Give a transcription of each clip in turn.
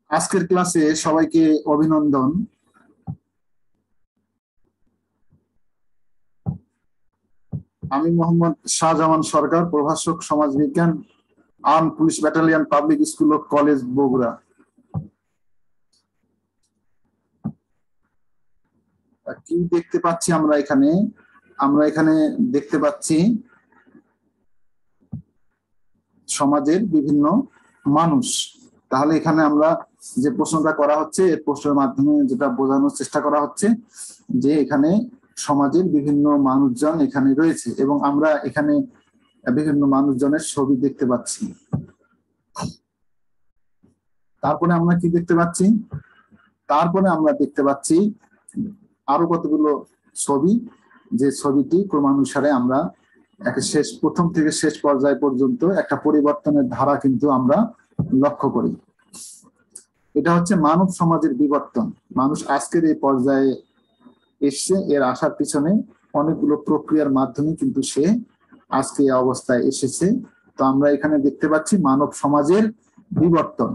আজকের ক্লাসে সবাইকে অভিনন্দন। আমি মোহাম্মদ শাহজামান সরকার, প্রভাষক সমাজবিজ্ঞান, arm police battalion public school ও কলেজ বগুড়া। কি দেখতে পাচ্ছি আমরা এখানে দেখতে পাচ্ছি সমাজের বিভিন্ন মানুষ। তাহলে এখানে আমরা যে প্রশ্নটা করা হচ্ছে, এর প্রশ্নের মাধ্যমে যেটা বোঝানোর চেষ্টা করা হচ্ছে যে এখানে সমাজের বিভিন্ন মানুষজন এখানে রয়েছে এবং আমরা এখানে বিভিন্ন মানুষজনের ছবি দেখতে পাচ্ছি। তারপরে আমরা কি দেখতে পাচ্ছি? তারপরে আমরা দেখতে পাচ্ছি আরো কতগুলো ছবি, যে ছবিটি ক্রমানুসারে আমরা প্রথম থেকে শেষ পর্যায় পর্যন্ত একটা পরিবর্তনের ধারা কিন্তু আমরা লক্ষ্য করি। এটা হচ্ছে মানব সমাজের বিবর্তন। মানুষ আজকের এই পর্যায়ে এসছে, এর আসার পিছনে অনেকগুলো প্রক্রিয়ার মাধ্যমে কিন্তু সে আজকে এই অবস্থায় এসেছে। তো আমরা এখানে দেখতে পাচ্ছি মানব সমাজের বিবর্তন।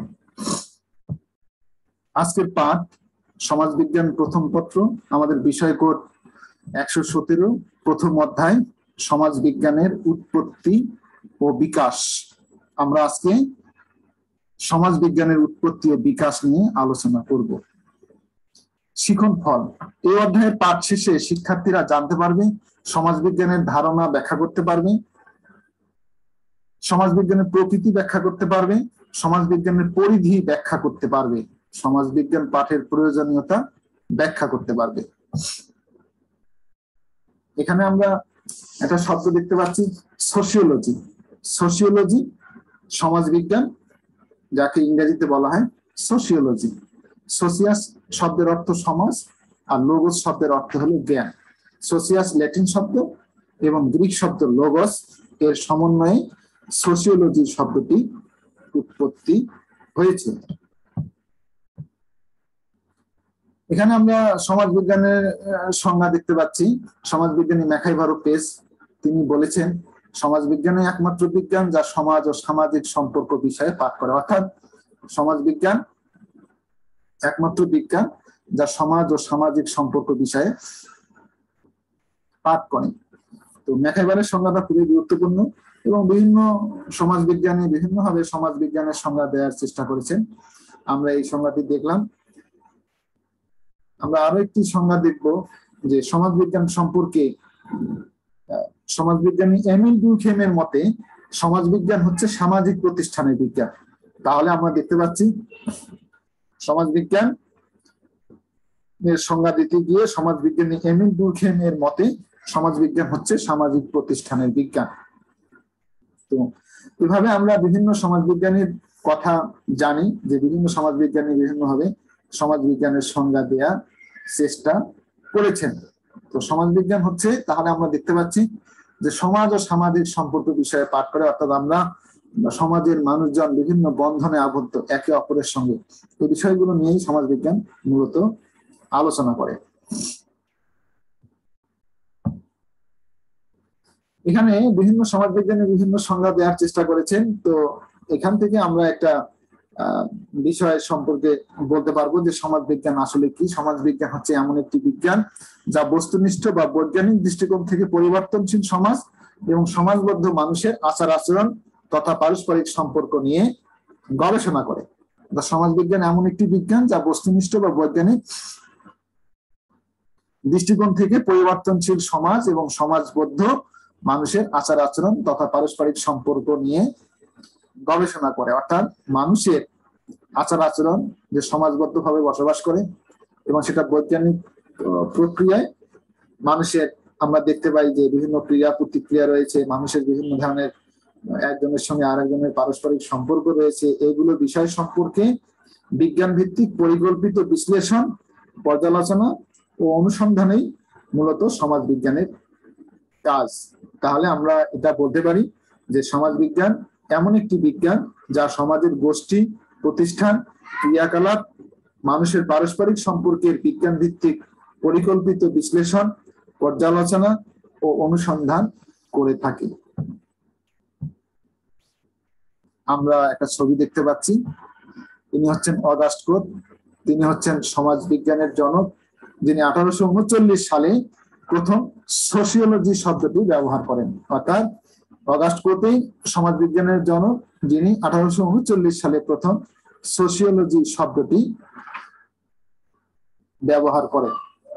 আজকের পাঠ সমাজবিজ্ঞান প্রথম পত্র, আমাদের বিষয় কোড 117, প্রথম অধ্যায় সমাজবিজ্ঞানের উৎপত্তি ও বিকাশ। আমরা আজকে সমাজবিজ্ঞানের উৎপত্তি ও বিকাশ নিয়ে আলোচনা করব। শিখন ফল। এই অধ্যায়ের পাঠ শেষে শিক্ষার্থীরা জানতে পারবে, সমাজবিজ্ঞানের ধারণা ব্যাখ্যা করতে পারবে, সমাজবিজ্ঞানের প্রকৃতি ব্যাখ্যা করতে পারবে, সমাজবিজ্ঞানের পরিধি ব্যাখ্যা করতে পারবে, সমাজবিজ্ঞান পাঠের প্রয়োজনীয়তা ব্যাখ্যা করতে পারবে। এখানে আমরা একটা শব্দ দেখতে পাচ্ছি, সোশিওলজি। সোশিওলজি সমাজবিজ্ঞান, যাকে ইংরেজিতে বলা হয় সোশিওলজি। সোসিয়াস শব্দের অর্থ সমাজ, আর লোগোস শব্দের অর্থ হলো জ্ঞান। সোসিয়াস ল্যাটিন শব্দ এবং গ্রিক শব্দ লোগোস, এর সমন্বয়ে সোশিওলজি শব্দটি উৎপত্তি হয়েছে। এখানে আমরা সমাজবিজ্ঞানের সংজ্ঞা দেখতে পাচ্ছি। সমাজবিজ্ঞানী ম্যাকাইভারো পেস তিনি বলেছেন, সমাজবিজ্ঞানই একমাত্র বিজ্ঞান যা সমাজ ও সামাজিক সম্পর্ক বিষয়ে পাঠ করে। অর্থাৎ সমাজবিজ্ঞান একমাত্র বিজ্ঞান যা সমাজ ও সামাজিক সম্পর্ক বিষয়ে পাঠ করে। তো ম্যাকাইভারের সংজ্ঞাটা খুবই গুরুত্বপূর্ণ এবং বিভিন্ন সমাজবিজ্ঞানী বিভিন্নভাবে সমাজবিজ্ঞানের সংজ্ঞা দেওয়ার চেষ্টা করেছেন। আমরা এই সংজ্ঞাটি দেখলাম। আমরা আরো একটি সংজ্ঞা দেখব যে সমাজবিজ্ঞান সম্পর্কে সমাজবিজ্ঞানী এমিল ডুরখেইমের মতে সমাজবিজ্ঞান হচ্ছে সামাজিক প্রতিষ্ঠানের বিজ্ঞান। তাহলে আমরা দেখতে পাচ্ছি সমাজবিজ্ঞান এর সংজ্ঞা দিতে গিয়ে সমাজবিজ্ঞানী এমিল ডুরখেইমের মতে সমাজবিজ্ঞান হচ্ছে সামাজিক প্রতিষ্ঠানের বিজ্ঞান। তো এভাবে আমরা বিভিন্ন সমাজবিজ্ঞানীর কথা জানি যে বিভিন্ন সমাজবিজ্ঞানী বিভিন্নভাবে সমাজবিজ্ঞানের সংজ্ঞা দেওয়ার চেষ্টা করেছেন। তো সমাজবিজ্ঞান হচ্ছে, তাহলে আমরা দেখতে পাচ্ছি যে সমাজ ও সামাজিক সম্পর্ক বিষয়ে পাঠ করে, অর্থাৎ আমরা সমাজের মানুষজন বিভিন্ন বন্ধনে আবদ্ধ একে অপরের সঙ্গে, এই বিষয়গুলো নিয়েই সমাজবিজ্ঞান মূলত আলোচনা করে। এখানে বিভিন্ন সমাজবিজ্ঞানী বিভিন্ন সংজ্ঞা দেওয়ার চেষ্টা করেছেন। তো এখান থেকে আমরা একটা বিষয় সম্পর্কে বলতে পারবো যে সমাজবিজ্ঞান আসলে কি। সমাজবিজ্ঞান হচ্ছে এমন একটি বিজ্ঞান যা বস্তুনিষ্ঠ বা বৈজ্ঞানিক দৃষ্টিকোণ থেকে পরিবর্তনশীল সমাজ এবং সমাজবদ্ধ মানুষের আচার আচরণ তথা পারস্পরিক সম্পর্ক নিয়ে গবেষণা করে। সমাজবিজ্ঞান এমন একটি বিজ্ঞান যা বস্তুনিষ্ঠ বা বৈজ্ঞানিক দৃষ্টিকোণ থেকে পরিবর্তনশীল সমাজ এবং সমাজবদ্ধ মানুষের আচার আচরণ তথা পারস্পরিক সম্পর্ক নিয়ে গবেষণা করে। অর্থাৎ মানুষের আচার আচরণ যে সমাজবদ্ধভাবে বসবাস করে এবং সেটা বৈজ্ঞানিক প্রক্রিয়ায় মানুষের, আমরা দেখতে পাই যে বিভিন্ন ক্রিয়া প্রতিক্রিয়া রয়েছে, মানুষের বিভিন্ন ধরনের একজনের সঙ্গে আরেকজনের পারস্পরিক সম্পর্ক রয়েছে। এগুলো বিষয় সম্পর্কে বিজ্ঞান ভিত্তিক পরিকল্পিত বিশ্লেষণ, পর্যালোচনা ও অনুসন্ধানেই মূলত সমাজবিজ্ঞানের কাজ। তাহলে আমরা এটা বলতে পারি যে সমাজবিজ্ঞান এমন একটি বিজ্ঞান যা সমাজের গোষ্ঠী, প্রতিষ্ঠান, ক্রিয়াকলাপ, মানুষের পারস্পরিক সম্পর্কের বিজ্ঞান ভিত্তিক পরিকল্পিত বিশ্লেষণ, পর্যালোচনা ও অনুসন্ধান করে থাকে। আমরা একটা ছবি দেখতে পাচ্ছি। ইনি হচ্ছেন অগাস্ট ক্রোথ। তিনি হচ্ছেন সমাজ বিজ্ঞানের জনক, যিনি 1839 সালে প্রথম সোশিওলজি শব্দটি ব্যবহার করেন। অর্থাৎ অগাস্ট ক্রোথই সমাজ বিজ্ঞানের জনক, যিনি 1839 সালে প্রথম সোশিওলজি শব্দটি ব্যবহার করেন।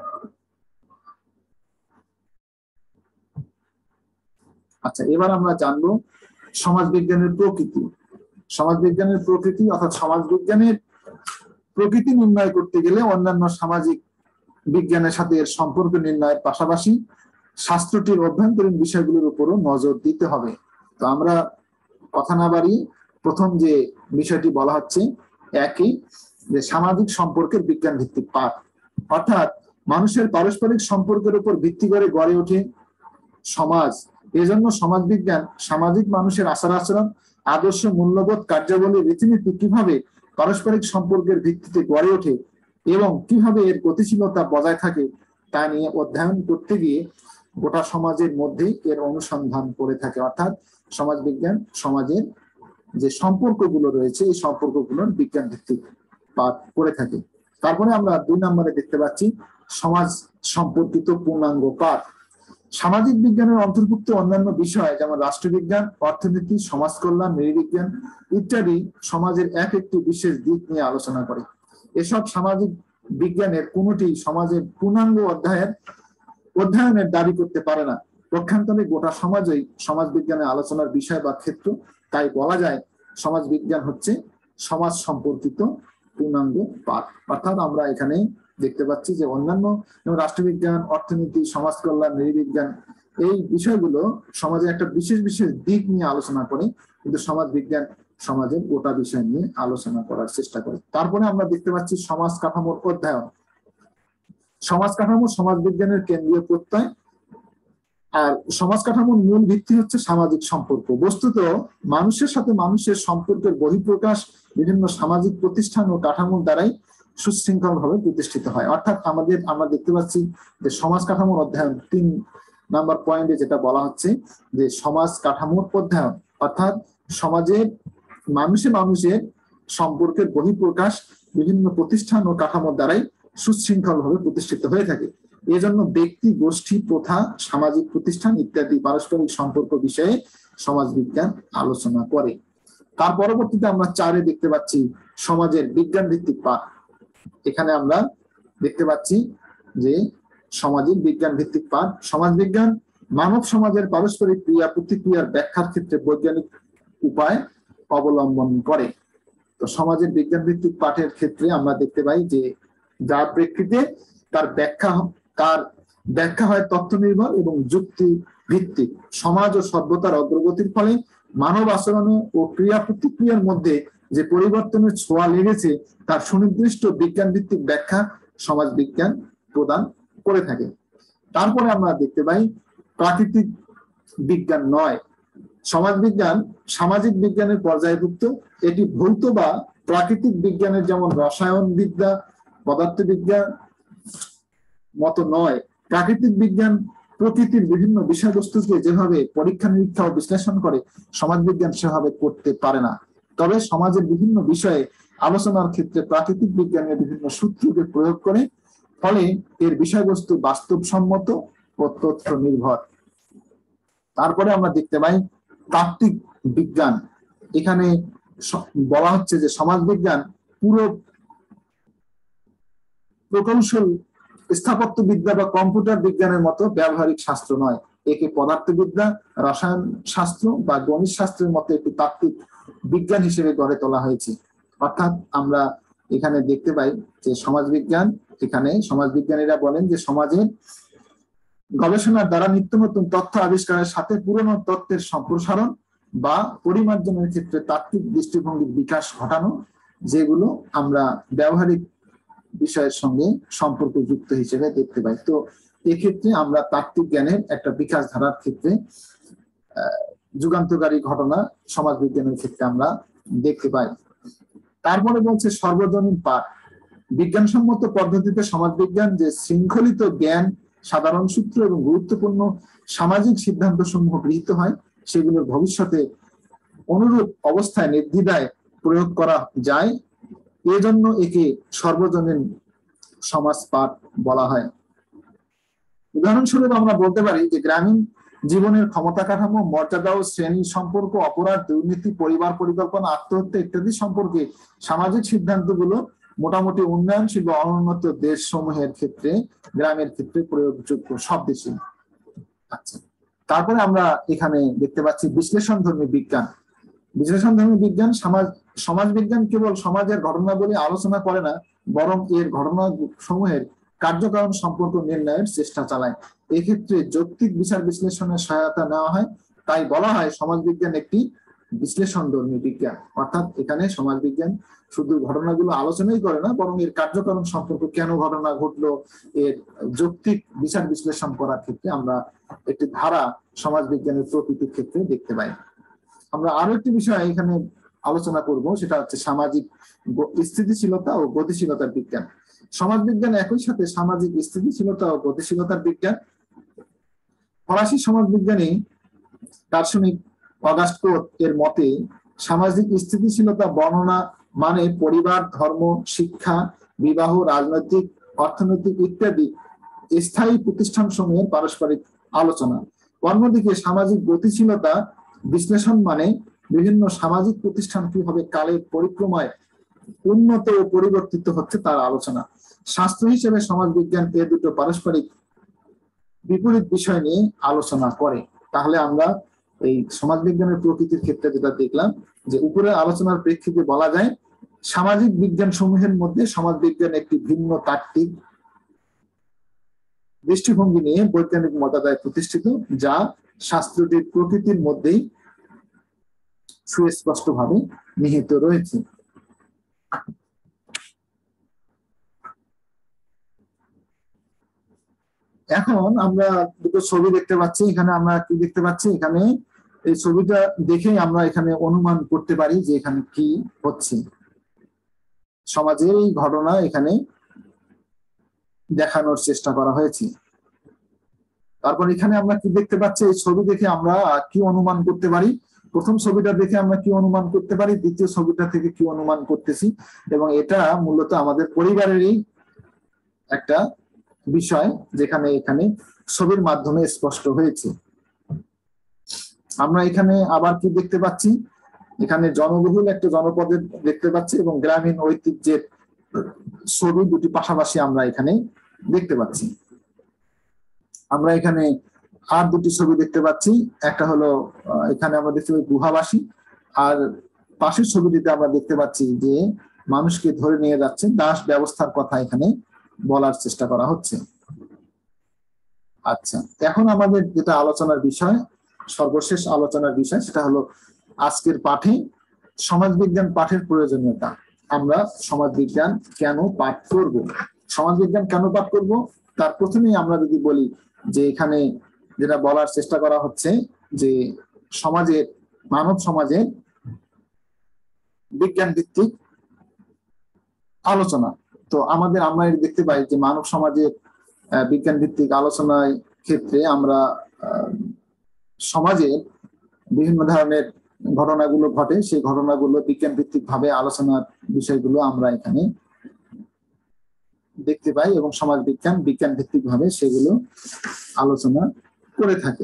আচ্ছা, এবার আমরা জানবো সমাজ বিজ্ঞানের প্রকৃতি। সমাজ বিজ্ঞানের প্রকৃতি অর্থাৎ সমাজ বিজ্ঞানের প্রকৃতি নির্ণয় করতে গেলে অন্যান্য সামাজিক বিজ্ঞানের সাথে এর সম্পর্ক নির্ণয়ের পাশাপাশি শাস্ত্রটির অভ্যন্তরীণ বিষয়গুলোর উপরও নজর দিতে হবে। তো আমরা কথা না বাড়িয়ে প্রথম যে বিষয়টি বলা হচ্ছে একই, যে সামাজিক সম্পর্কের বিজ্ঞান ভিত্তিক পাঠ। অর্থাৎ মানুষের পারস্পরিক সম্পর্কের উপর ভিত্তি করে গড়ে ওঠে সমাজ। এজন্য সমাজ বিজ্ঞান সামাজিক মানুষের আচার আচরণ, আদর্শ, মূল্যবোধ, কার্যাবলী, রীতিনীতি কিভাবে পারস্পরিক সম্পর্কের ভিত্তিতে গড়ে ওঠে এবং কিভাবে এর গতিশীলতা বজায় থাকে তা নিয়ে অধ্যয়ন করতে গিয়ে গোটা সমাজের মধ্যেই এর অনুসন্ধান করে থাকে। অর্থাৎ সমাজ বিজ্ঞান সমাজের যে সম্পর্কগুলো রয়েছে এই সম্পর্কগুলোর বিজ্ঞান ভিত্তিক পাঠ করে থাকে। তারপরে আমরা 2 নম্বরে দেখতে পাচ্ছি সমাজ সম্পর্কিত পূর্ণাঙ্গ পাঠ। সামাজিক বিজ্ঞানের অন্তর্ভুক্ত অন্যান্য বিষয় যেমন রাষ্ট্রবিজ্ঞান, অর্থনীতি, সমাজ কল্যাণ, নৃবিজ্ঞান ইত্যাদি সমাজের এক একটি বিশেষ দিক নিয়ে আলোচনা করে। এসব সামাজিক বিজ্ঞানের কোনোটি সমাজের পূর্ণাঙ্গ অধ্যয়নের দাবি করতে পারে না। পক্ষান্তরে গোটা সমাজই সমাজ বিজ্ঞানের আলোচনার বিষয় বা ক্ষেত্র। তাই বলা যায় সমাজ বিজ্ঞান হচ্ছে সমাজ সম্পর্কিত পূর্ণাঙ্গ পাঠ। অর্থাৎ আমরা এখানে দেখতে পাচ্ছি যে অন্যান্য রাষ্ট্রবিজ্ঞান, অর্থনীতি, সমাজ কল্যাণ, নৃবিজ্ঞান এই বিষয়গুলো সমাজের একটা বিশেষ বিশেষ দিক নিয়ে আলোচনা করে, কিন্তু সমাজ বিজ্ঞান সমাজের গোটা বিষয় নিয়ে আলোচনা করার চেষ্টা করে। তারপরে আমরা দেখতে পাচ্ছি সমাজ কাঠামোর অধ্যয়ন। সমাজ কাঠামো সমাজ বিজ্ঞানের কেন্দ্রীয় প্রত্যয়। আর সমাজ কাঠামোর মূল ভিত্তি হচ্ছে সামাজিক সম্পর্ক। বস্তুত মানুষের সাথে মানুষের সম্পর্কের বহিঃপ্রকাশ বিভিন্ন সামাজিক প্রতিষ্ঠান ও কাঠামোর দ্বারাই সুশৃঙ্খল ভাবে প্রতিষ্ঠিত হয়। অর্থাৎ আমরা দেখতে পাচ্ছি যে সমাজ কাঠামোর অধ্যয়ন 3 নাম্বার পয়েন্টে যেটা বলা হচ্ছে যে সমাজ কাঠামোর অধ্যয়ন, অর্থাৎ সমাজের মানুষের সম্পর্কের বহিঃপ্রকাশ বিভিন্ন প্রতিষ্ঠান ও কাঠামোর দ্বারাই সুশৃঙ্খল ভাবে প্রতিষ্ঠিত হয়ে থাকে। এজন্য ব্যক্তি, গোষ্ঠী, প্রথা, সামাজিক প্রতিষ্ঠান ইত্যাদি পারস্পরিক সম্পর্ক বিষয়ে সমাজ বিজ্ঞান আলোচনা করে। তার পরবর্তীতে আমরা 4-এ দেখতে পাচ্ছি সমাজের বিজ্ঞান ভিত্তিক পাঠ। এখানে আমরা দেখতে পাচ্ছি যে সমাজের বিজ্ঞান ভিত্তিক পাঠ। সমাজ বিজ্ঞান মানব সমাজের পারস্পরিক ক্রিয়া প্রতিক্রিয়ার ব্যাখ্যার ক্ষেত্রে বৈজ্ঞানিক উপায় অবলম্বন করে। তো সমাজের বিজ্ঞান ভিত্তিক পাঠের ক্ষেত্রে আমরা দেখতে পাই যে যার প্রেক্ষিতে তার ব্যাখ্যা হয় তথ্য নির্ভর এবং যুক্তি ভিত্তিক। সমাজ ও সভ্যতার অগ্রগতির ফলে মানব আচরণ ও ক্রিয়া প্রতিক্রিয়ার মধ্যে যে পরিবর্তনের ছোঁয়া লেগেছে তার সুনির্দিষ্ট বিজ্ঞান ভিত্তিক ব্যাখ্যা সমাজ বিজ্ঞান প্রদান করে থাকে। তারপরে আমরা দেখতে পাই প্রাকৃতিক বিজ্ঞান নয়। সমাজ বিজ্ঞান সামাজিক বিজ্ঞানের পর্যায়ভুক্ত। এটি ভৌত বা প্রাকৃতিক বিজ্ঞানের যেমন রসায়ন বিদ্যা, পদার্থবিজ্ঞান মতো নয়। প্রাকৃতিক বিজ্ঞান প্রকৃতির বিভিন্ন বিষয়বস্তুকে যেভাবে পরীক্ষা নিরীক্ষা ও বিশ্লেষণ করে সমাজ বিজ্ঞান সেভাবে করতে পারে না। তবে সমাজের বিভিন্ন বিষয়ে আলোচনার ক্ষেত্রে প্রাকৃতিক বিজ্ঞানের বিভিন্ন সূত্রকে প্রয়োগ করে, ফলে এর বিষয়বস্তু বাস্তবসম্মত ও তথ্য নির্ভর। তারপরে আমরা দেখতে পাই তাত্ত্বিক বিজ্ঞান। এখানে বলা হচ্ছে যে সমাজ বিজ্ঞান পুরো প্রকৌশল, স্থাপত্যবিদ্যা বা কম্পিউটার বিজ্ঞানের মতো ব্যবহারিক শাস্ত্র নয়। একে পদার্থবিদ্যা, রসায়ন শাস্ত্র বা গণিত শাস্ত্রের মতো একটি তাত্ত্বিক বিজ্ঞান হিসেবে গড়ে তোলা হয়েছে। অর্থাৎ আমরা এখানে দেখতে পাই যে সমাজ বিজ্ঞানীরা বলেন যে সমাজের গবেষণার দ্বারা নিত্য নতুন তথ্য আবিষ্কারের সাথে পুরনো তত্ত্বের সম্প্রসারণ বা পরিমার্জনের ক্ষেত্রে তাত্ত্বিক দৃষ্টিভঙ্গির বিকাশ ঘটানো, যেগুলো আমরা ব্যবহারিক বিষয়ের সঙ্গে সম্পর্কযুক্ত হিসেবে দেখতে পাই। তো এক্ষেত্রে আমরা তাত্ত্বিক জ্ঞানের একটা বিকাশ ধারার ক্ষেত্রে যুগান্তকারী ঘটনা সমাজ বিজ্ঞানের ক্ষেত্রে আমরা দেখতে পাই। তারপরে বলছে সর্বজনীন পাঠ। বিজ্ঞানসম্মত পদ্ধতিতে সমাজ বিজ্ঞান যে শৃঙ্খলিত জ্ঞান, সাধারণ সূত্র এবং গুরুত্বপূর্ণ সামাজিক সিদ্ধান্ত সমূহ গৃহীত হয় সেগুলোর ভবিষ্যতে অনুরূপ অবস্থায় নির্দ্বিধায় প্রয়োগ করা যায় এজন্য একে সর্বজনীন সমাজ পাঠ বলা হয়। উদাহরণস্বরূপ আমরা বলতে পারি যে গ্রামীণ জীবনের ক্ষমতা কাঠামো, মর্যাদা ও শ্রেণী সম্পর্ক, অপরাধ, দুর্নীতি, পরিবার পরিকল্পনা, আত্মহত্যা ইত্যাদি সম্পর্কে সামাজিক সিদ্ধান্তগুলো মোটামুটি উন্নয়নশীল বা অনুন্নত দেশ সমূহের ক্ষেত্রে, গ্রামের ক্ষেত্রে প্রয়োগযোগ্য সব দেশে। আচ্ছা, তারপরে আমরা এখানে দেখতে পাচ্ছি বিশ্লেষণধর্মী বিজ্ঞান। বিশ্লেষণধর্মী বিজ্ঞান সমাজ বিজ্ঞান কেবল সমাজের ঘটনাবলী আলোচনা করে না, বরং এর ঘটনা সমূহের কার্যকারণ সম্পর্ক নির্ণয়ের চেষ্টা চালায়। এক্ষেত্রে যৌক্তিক বিচার বিশ্লেষণের সহায়তা নেওয়া হয়। তাই বলা হয় সমাজ বিজ্ঞান একটি বিশ্লেষণধর্মী বিজ্ঞান। অর্থাৎ এখানে সমাজ বিজ্ঞান শুধু ঘটনাগুলো আলোচনাই করে না, বরং এর কার্যকারণ সম্পর্ক, কেন ঘটনা ঘটলো, এর যৌক্তিক বিচার বিশ্লেষণ করার ক্ষেত্রে আমরা একটি ধারা সমাজ বিজ্ঞানের প্রকৃতির ক্ষেত্রে দেখতে পাই। আমরা আরো একটি বিষয় এখানে আলোচনা করব, সেটা হচ্ছে সামাজিক স্থিতিশীলতা ও গতিশীলতার বিজ্ঞান। সমাজ বিজ্ঞান একই সাথে সামাজিক স্থিতিশীলতা ও গতিশীলতার বিজ্ঞান। ফরাসি সমাজ বিজ্ঞানী দার্শনিক অগাস্ট কোত এর মতে সামাজিক স্থিতিশীলতা বর্ণনা মানে পরিবার, ধর্ম, শিক্ষা, বিবাহ, রাজনৈতিক, অর্থনৈতিক ইত্যাদি স্থায়ী প্রতিষ্ঠান সমূহের পারস্পরিক আলোচনা। অন্যদিকে সামাজিক গতিশীলতা বিশ্লেষণ মানে বিভিন্ন সামাজিক প্রতিষ্ঠান কিভাবে কালের পরিক্রমায় উন্নত ও পরিবর্তিত হচ্ছে তার আলোচনা। শাস্ত্র হিসেবে সমাজ বিজ্ঞান এ দুটো পারস্পরিক বিপরীত বিষয় নিয়ে আলোচনা করে। তাহলে আমরা এই সমাজ বিজ্ঞানের প্রকৃতির ক্ষেত্রে যেটা দেখলাম, যে উপরের আলোচনার প্রেক্ষিতে বলা যায় সামাজিক বিজ্ঞান সমূহের মধ্যে সমাজ বিজ্ঞান একটি ভিন্ন তাত্ত্বিক দৃষ্টিভঙ্গি নিয়ে বৈজ্ঞানিক মর্যাদায় প্রতিষ্ঠিত, যা শাস্ত্রটির প্রকৃতির মধ্যেই সুস্পষ্টভাবে নিহিত রয়েছে। এখন আমরা দুটো ছবি দেখতে পাচ্ছি। এখানে আমরা কি দেখতে পাচ্ছি, এখানে এই ছবিটা দেখে আমরা এখানে অনুমান করতে পারি যে এখানে কি হচ্ছে। সমাজের এই ঘটনা এখানে দেখানোর চেষ্টা করা হয়েছে। তারপর এখানে আমরা কি দেখতে পাচ্ছি, এই ছবি দেখে আমরা কি অনুমান করতে পারি। প্রথম ছবিটা দেখে আমরা কি অনুমান করতে পারি, দ্বিতীয় ছবিটা থেকে কি অনুমান করতেছি, এবং এটা মূলত আমাদের পরিবারেরই একটা বিষয়, যেখানে এখানে ছবির মাধ্যমে স্পষ্ট হয়েছে। আমরা এখানে আবার কি দেখতে পাচ্ছি, এখানে জনবহুল একটা জনপদের দেখতে পাচ্ছি এবং গ্রামীণ ঐতিহ্যের ছবি দুটি পাশাপাশি আমরা এখানে দেখতে পাচ্ছি। আমরা এখানে আর দুটি ছবি দেখতে পাচ্ছি, একটা হলো এখানে আমরা দেখতে পাচ্ছি গুহাবাসী, আর পাশের ছবিটিতে আমরা দেখতে পাচ্ছি যে মানুষকে ধরে নিয়ে যাচ্ছে, দাস ব্যবস্থার কথা এখানে বলার চেষ্টা করা হচ্ছে। আচ্ছা, এখন আমাদের যেটা আলোচনার বিষয়, সর্বশেষ আলোচনার বিষয়, সেটা হলো আজকের পাঠে সমাজবিজ্ঞান পাঠের প্রয়োজনীয়তা। আমরা সমাজবিজ্ঞান কেন পাঠ করব, সমাজবিজ্ঞান কেন পাঠ করব, তার প্রথমেই আমরা যদি বলি যে এখানে যেটা বলার চেষ্টা করা হচ্ছে যে সমাজের, মানব সমাজের বিজ্ঞান ভিত্তিক আলোচনা। তো আমরা দেখতে পাই যে মানব সমাজের বিজ্ঞান ভিত্তিক আলোচনার ক্ষেত্রে আমরা সমাজের বিভিন্ন ধরনের ঘটনাগুলো ঘটে, সেই ঘটনাগুলো বিজ্ঞান ভিত্তিক ভাবে আলোচনার বিষয়গুলো আমরা এখানে দেখতে পাই, এবং সমাজ বিজ্ঞান ভিত্তিক ভাবে সেগুলো আলোচনা করে থাকে।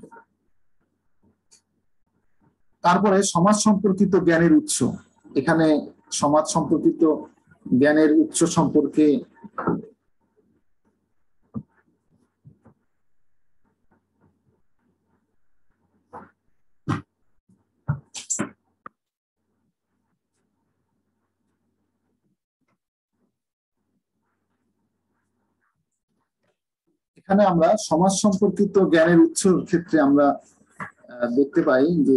তারপরে সমাজ সম্পর্কিত জ্ঞানের উৎস। এখানে সমাজ সম্পর্কিত জ্ঞানের উৎস সম্পর্কে এখানে আমরা সমাজ সম্পর্কিত জ্ঞানের উৎসর ক্ষেত্রে আমরা দেখতে পাই যে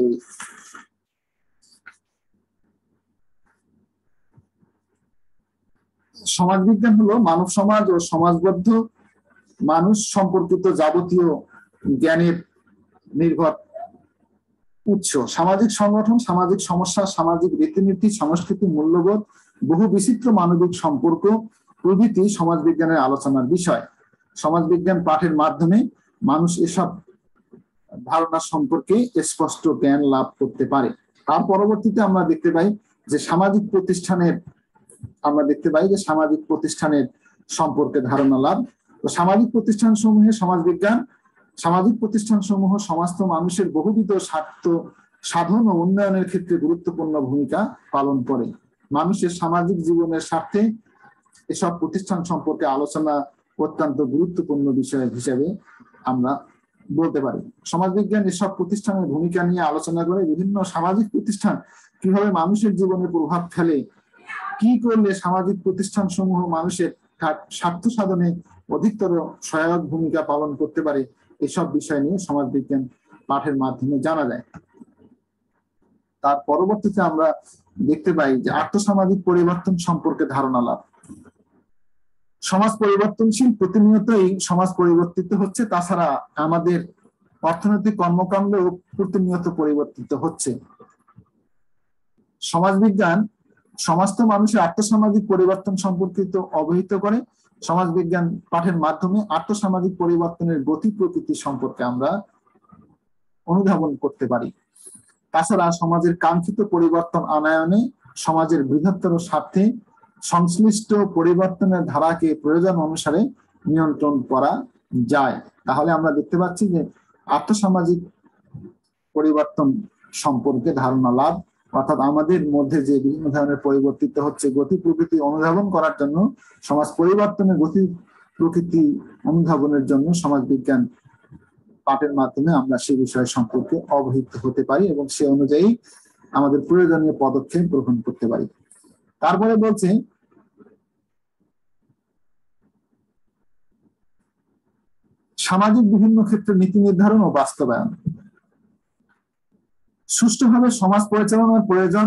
সমাজবিজ্ঞান হলো মানব সমাজ ও সমাজবদ্ধ মানুষ সম্পর্কিত যাবতীয় জ্ঞানের নির্ভর উৎস। সামাজিক সংগঠন, সামাজিক সমস্যা, সামাজিক রীতিনীতি, সংস্কৃতি, মূল্যবোধ, বহু বিচিত্র মানবিক সম্পর্ক প্রভৃতি সমাজবিজ্ঞানের আলোচনার বিষয়। সমাজবিজ্ঞান পাঠের মাধ্যমে মানুষ এসব ধারণা সম্পর্কে স্পষ্ট জ্ঞান লাভ করতে পারে। তার পরবর্তীতে আমরা দেখতে পাই যে সামাজিক প্রতিষ্ঠানের আমরা দেখতে পাই যে সামাজিক প্রতিষ্ঠানের সম্পর্কে ধারণা লাভ। তো সামাজিক প্রতিষ্ঠান সমূহে সামাজিক প্রতিষ্ঠান সমূহ সমস্ত মানুষের বহুবিধ স্বার্থ সাধন ও উন্নয়নের ক্ষেত্রে গুরুত্বপূর্ণ ভূমিকা পালন করে। মানুষের সামাজিক জীবনের স্বার্থে এসব প্রতিষ্ঠান সম্পর্কে আলোচনা অত্যন্ত গুরুত্বপূর্ণ বিষয় হিসেবে আমরা বলতে পারি। সমাজবিজ্ঞান এসব প্রতিষ্ঠানের ভূমিকা নিয়ে আলোচনা করে বিভিন্ন সামাজিক প্রতিষ্ঠান কিভাবে মানুষের জীবনে প্রভাব ফেলে, কি করলে সামাজিক প্রতিষ্ঠান সমূহ মানুষের স্বার্থ সাধনে অধিকতর সহায়ক ভূমিকা পালন করতে পারে, এসব বিষয় নিয়ে সমাজবিজ্ঞান পাঠের মাধ্যমে জানা যায়। তার পরবর্তীতে আমরা দেখতে পাই যে আর্থসামাজিক পরিবর্তন সম্পর্কে ধারণা লাভ। সমাজ পরিবর্তনশীল, প্রতিনিয়তই সমাজ পরিবর্তিত হচ্ছে, তাছাড়া আমাদের অর্থনৈতিক কর্মকাণ্ডও প্রতিনিয়ত পরিবর্তিত হচ্ছে। সমাজবিজ্ঞান সমস্ত মানুষের আর্থসামাজিক পরিবর্তন সম্পর্কিত অবহিত করে। সমাজবিজ্ঞান পাঠের মাধ্যমে আর্থসামাজিক পরিবর্তনের গতি প্রকৃতি সম্পর্কে আমরা অনুধাবন করতে পারি। তাছাড়া সমাজের কাঙ্ক্ষিত পরিবর্তন আনয়নে সমাজের বৃহত্তর স্বার্থে সংশ্লিষ্ট পরিবর্তনের ধারাকে প্রয়োজন অনুসারে নিয়ন্ত্রণ করা যায়। তাহলে আমরা দেখতে পাচ্ছি যে আর্থসামাজিক পরিবর্তন সম্পর্কে ধারণা লাভ, অর্থাৎ আমাদের মধ্যে যে বিভিন্ন ধরনের পরিবর্তিত হচ্ছে গতি প্রকৃতি অনুধাবন করার জন্য, সমাজ পরিবর্তনের গতি প্রকৃতি অনুধাবনের জন্য সমাজবিজ্ঞান পাঠের মাধ্যমে আমরা সেই বিষয় সম্পর্কে অবহিত হতে পারি এবং সে অনুযায়ী আমাদের প্রয়োজনীয় পদক্ষেপ গ্রহণ করতে পারি। তারপরে বলছে সামাজিক বিভিন্ন ক্ষেত্রে নীতি নির্ধারণ ও বাস্তবায়ন। সুষ্ঠুভাবে সমাজ পরিচালনার প্রয়োজন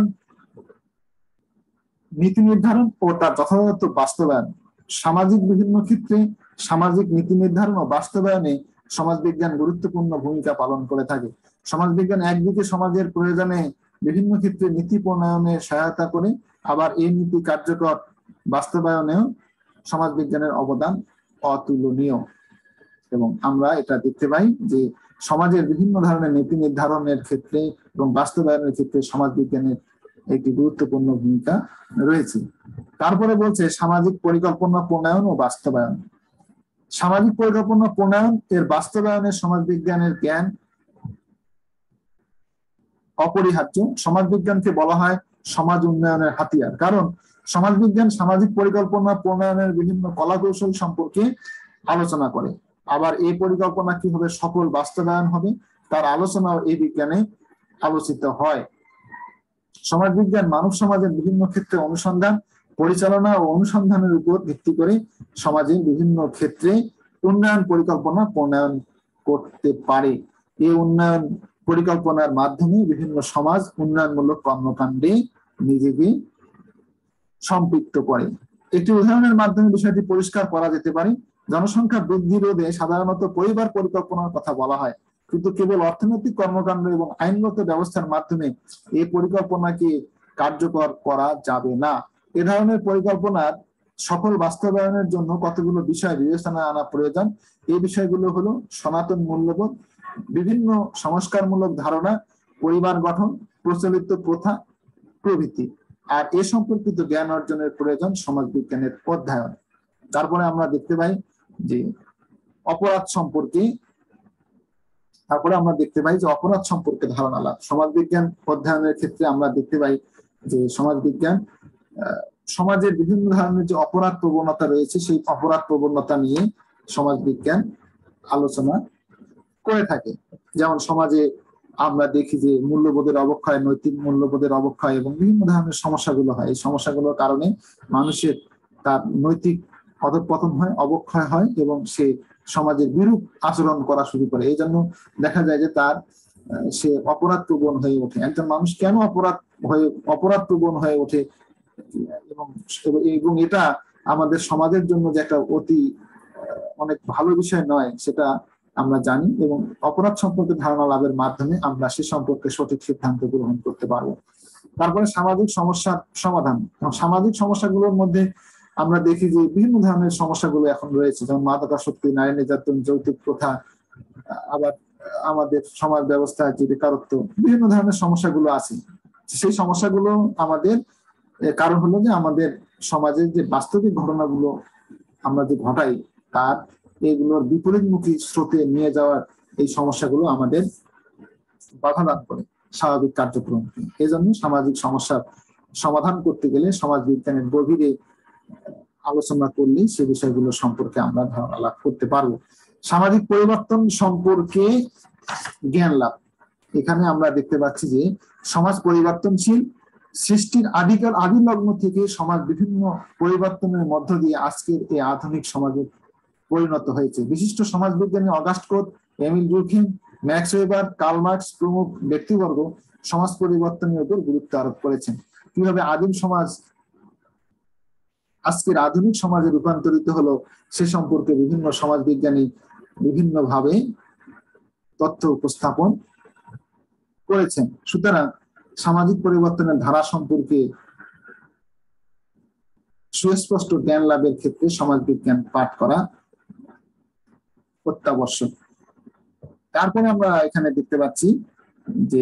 নীতি নির্ধারণ ও তার যথাযথ বাস্তবায়ন। সামাজিক বিভিন্ন ক্ষেত্রে সামাজিক নীতি নির্ধারণ ও বাস্তবায়নে সমাজবিজ্ঞান গুরুত্বপূর্ণ ভূমিকা পালন করে থাকে। সমাজবিজ্ঞান একদিকে সমাজের প্রয়োজনে বিভিন্ন ক্ষেত্রে নীতি প্রণয়নে সহায়তা করে, আবার এই নীতি কার্যকর বাস্তবায়নেও সমাজবিজ্ঞানের অবদান অতুলনীয়। এবং আমরা এটা দেখতে পাই যে সমাজের বিভিন্ন ধরনের নীতি নির্ধারণের ক্ষেত্রে এবং বাস্তবায়নের ক্ষেত্রে সমাজবিজ্ঞানের একটি গুরুত্বপূর্ণ ভূমিকা রয়েছে। তারপরে বলছে সামাজিক পরিকল্পনা প্রণয়ন ও বাস্তবায়ন। সামাজিক পরিকল্পনা প্রণয়ন এর বাস্তবায়নের সমাজবিজ্ঞানের জ্ঞান অপরিহার্য। সমাজবিজ্ঞানকে বলা হয় সমাজ উন্নয়নের হাতিয়ার, কারণ সমাজবিজ্ঞান সামাজিক পরিকল্পনা প্রণয়নের বিভিন্ন কলাকৌশল সম্পর্কে আলোচনা করে। আবার এই পরিকল্পনা কিভাবে সফল বাস্তবায়ন হবে তার আলোচনাও এই বিজ্ঞানে আলোচিত হয়। সমাজবিজ্ঞান মানব সমাজের বিভিন্ন ক্ষেত্রে অনুসন্ধান, পরিচালনা ও অনুসন্ধানের উপর ভিত্তি করে সমাজের বিভিন্ন ক্ষেত্রে উন্নয়ন পরিকল্পনা প্রণয়ন করতে পারে। এই উন্নয়ন পরিকল্পনার মাধ্যমে বিভিন্ন সমাজ উন্নয়নমূলক কর্মকাণ্ডে নিজেকে সম্পৃক্ত করে। একটি উদাহরণের মাধ্যমে বিষয়টি পরিষ্কার করা যেতে পারে। জনসংখ্যা বৃদ্ধি রোধে সাধারণত পরিবার পরিকল্পনার কথা বলা হয়, কিন্তু কেবল অর্থনৈতিক কর্মকাণ্ড এবং আইনগত ব্যবস্থার মাধ্যমে এই পরিকল্পনাকে কার্যকর করা যাবে না। এ ধরনের পরিকল্পনার সফল বাস্তবায়নের জন্য কতগুলো বিষয় বিবেচনায় আনা প্রয়োজন। এই বিষয়গুলো হলো সনাতন মূল্যবোধ, বিভিন্ন সংস্কারমূলক ধারণা, পরিবার গঠন, প্রচলিত প্রথা প্রভৃতি। আর এ সম্পর্কিত জ্ঞান অর্জনের প্রয়োজন সমাজবিজ্ঞানের অধ্যয়ন। তারপরে আমরা দেখতে পাই যে অপরাধ সম্পর্কে অপরাধ সম্পর্কে ধারণা লাভ। সমাজবিজ্ঞান অধ্যয়নের ক্ষেত্রে আমরা দেখতে পাই যে সমাজবিজ্ঞান সমাজের বিভিন্ন ধরনের যে অপরাধ প্রবণতা রয়েছে সেই অপরাধ প্রবণতা নিয়ে সমাজবিজ্ঞান আলোচনা করে থাকে। যেমন সমাজে আমরা দেখি যে মূল্যবোধের অবক্ষয়, নৈতিক মূল্যবোধের অবক্ষয় এবং বিভিন্ন ধরনের সমস্যাগুলো হয়। এই সমস্যাগুলোর কারণে মানুষের তার নৈতিক অধঃপতন হয়, অবক্ষয় হয় এবং সে সমাজের বিরূপ আচরণ করা শুরু করে। এই জন্য দেখা যায় যে সে অপরাধ প্রবণ হয়ে ওঠে। একজন মানুষ কেন অপরাধ প্রবণ হয়ে ওঠে এবং এটা আমাদের সমাজের জন্য যে একটা অনেক ভালো বিষয় নয় সেটা আমরা জানি, এবং অপরাধ সম্পর্কে ধারণা লাভের মাধ্যমে আমরা সে সম্পর্কে সঠিক সিদ্ধান্ত গ্রহণ করতে পারবো। তারপরে সামাজিক সমস্যার সমাধান। সামাজিক সমস্যাগুলোর মধ্যে আমরা দেখি যে বিভিন্ন ধরনের সমস্যাগুলো এখন রয়েছে, যেমন মাদকাসক্তি, নারী নির্যাতন, যৌতুক প্রথা, আবার আমাদের সমাজ ব্যবস্থায় যে বেকারত্ব, বিভিন্ন ধরনের সমস্যাগুলো আছে। সেই সমস্যাগুলো আমাদের কারণ হলো যে আমাদের সমাজের যে বাস্তবিক ঘটনাগুলো আমরা যে ঘটাই তার এগুলোর বিপরীতমুখী স্রোতে নিয়ে যাওয়ার এই সমস্যাগুলো আমাদের বাধা দান করে স্বাভাবিক কার্যক্রমকে। এই জন্য সামাজিক সমস্যার সমাধান করতে গেলে সমাজ বিজ্ঞানের গভীরে আলোচনা করলে সে বিষয়গুলো সম্পর্কে আমরা ধারণা লাভ করতে পারবো। সামাজিক পরিবর্তন সম্পর্কে জ্ঞান লাভ, এখানে আমরা দেখতে পাচ্ছি যে সমাজ পরিবর্তনশীল, সৃষ্টির আদি লগ্ন থেকে সমাজ বিভিন্ন পরিবর্তনের মধ্য দিয়ে আজকের এই আধুনিক সমাজে পরিণত হয়েছে। বিশিষ্ট সমাজবিজ্ঞানী অগাস্ট ক্রোথ, Emile Durkheim, Max Weber, Karl Marx প্রমুখ ব্যক্তিবর্গ সমাজ পরিবর্তনের উপর গুরুত্ব আরোপ করেছেন। কিভাবে আদিম সমাজ আজকের আধুনিক সমাজে রূপান্তরিত হলো সে সম্পর্কে বিভিন্ন সমাজবিজ্ঞানী বিভিন্নভাবে তথ্য উপস্থাপন করেছেন। সুতরাং সামাজিক পরিবর্তনের ধারা সম্পর্কে সুস্পষ্ট জ্ঞান লাভের ক্ষেত্রে সমাজবিজ্ঞান পাঠ করা অত্যাবশ্যক। তারপরে আমরা এখানে দেখতে পাচ্ছি যে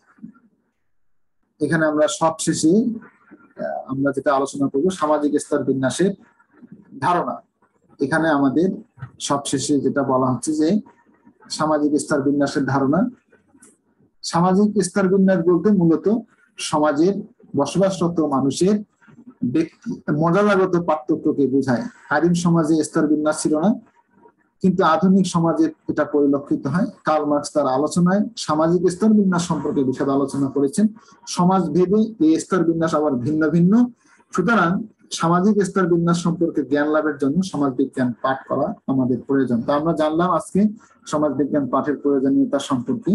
এখানে আমরা সবশেষে আমরা যেটা আলোচনা করব সামাজিক স্তর বিন্যাসের ধারণা। এখানে আমাদের সবশেষে যেটা বলা হচ্ছে যে সামাজিক স্তর বিন্যাসের ধারণা। সামাজিক স্তর বিন্যাস বলতে মূলত সমাজের বসবাসরত মানুষের ব্যক্তি মর্যাদাগত পার্থক্যকে বোঝায়। আদিম সমাজে স্তর বিন্যাস ছিল না, কিন্তু আধুনিক সমাজে এটা পরিলক্ষিত হয়। কার্ল মার্কস তার আলোচনায় সামাজিক স্তর বিন্যাস সম্পর্কে বিশদ আলোচনা করেছেন। সমাজ ভেদে এই স্তর বিন্যাস আবার ভিন্ন ভিন্ন। সুতরাং সামাজিক স্তর বিন্যাস সম্পর্কে জ্ঞান লাভের জন্য সমাজ বিজ্ঞান পাঠ করা আমাদের প্রয়োজন। তো আমরা জানলাম আজকে সমাজ বিজ্ঞান পাঠের প্রয়োজনীয়তা সম্পর্কে।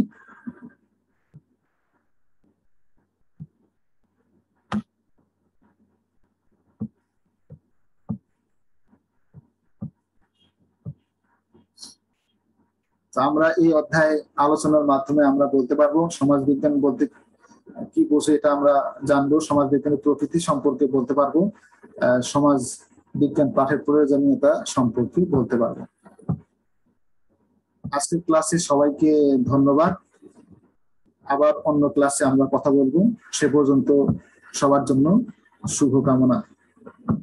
আমরা এই অধ্যায় আলোচনার মাধ্যমে আমরা বলতে পারবো সমাজ বিজ্ঞান বলতে কি বোঝে এটা আমরা জানবো, সমাজ বিজ্ঞানের প্রকৃতি সম্পর্কে বলতে পারবো, সমাজ বিজ্ঞান পাঠের প্রয়োজনীয়তা সম্পর্কে বলতে পারবো। আজকের ক্লাসে সবাইকে ধন্যবাদ। আবার অন্য ক্লাসে আমরা কথা বলবো। সে পর্যন্ত সবার জন্য শুভকামনা।